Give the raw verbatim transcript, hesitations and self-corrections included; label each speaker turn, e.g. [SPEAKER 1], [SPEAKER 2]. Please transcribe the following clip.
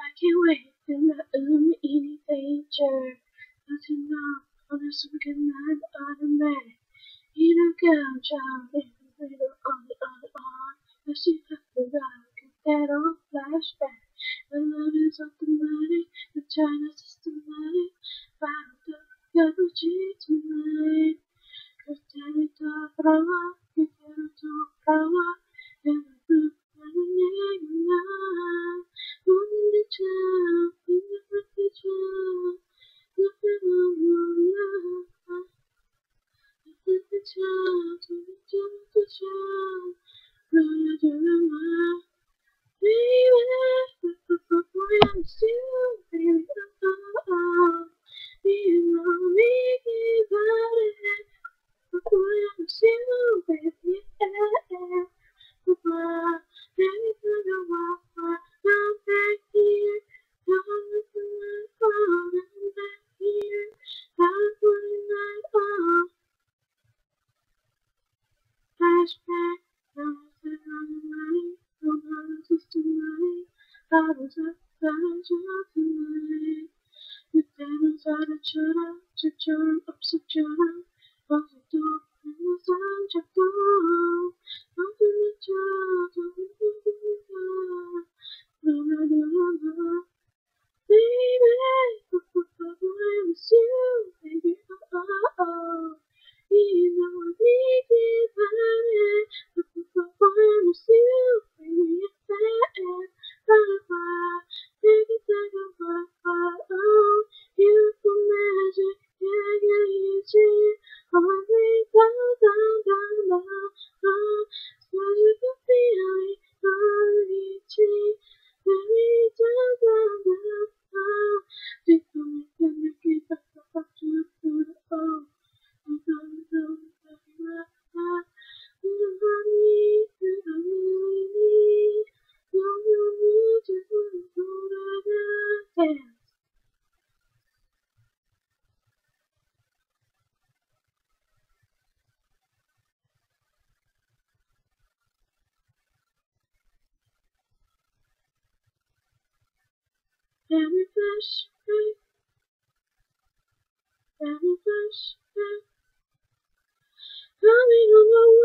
[SPEAKER 1] can't wait in the um eating danger. Nothing wrong on a good night on a man. You don't go, child, in the middle on the on the on. I see the rock, that old flashback. The love is automatic, the China systematic. Found the other cheat tonight. Cause there is a flower, cause there is a flower. And the blue, and the night. Only the child, in the pretty child. Nothing on your love. Nothing the child, nothing the child. Running to the wild. Baby, boy, I'm still, baby, oh, oh. You know me, about it. Boy, I'm still, baby, yeah. Goodbye, anything I want, I'm back here. I'm looking like oh, I'm back here. I'm putting my all. Flashback, I was sitting on the night. No one was tonight. I was up, I was up tonight. You can't inside a chura, chura, up, chura. What you do, in the sun, you do. Nothing to judge, nothing to judge. No, no, no, no, no. Baby, I miss you, baby, oh, oh, oh. You know I need you, honey. I miss you, baby, yeah. Bye-bye, baby, take a bye-bye, oh. Beautiful magic, yeah, yeah, you see. Hold me down, down, down, down, oh. Magical feeling, oh, you see. Baby, down, down, down, oh. Take me, take me, keep up, up, up, to the oh. You don't know, baby, my heart. You don't need, you don't need. You don't need to go to the dance. Every flashback, every flashback. Coming on the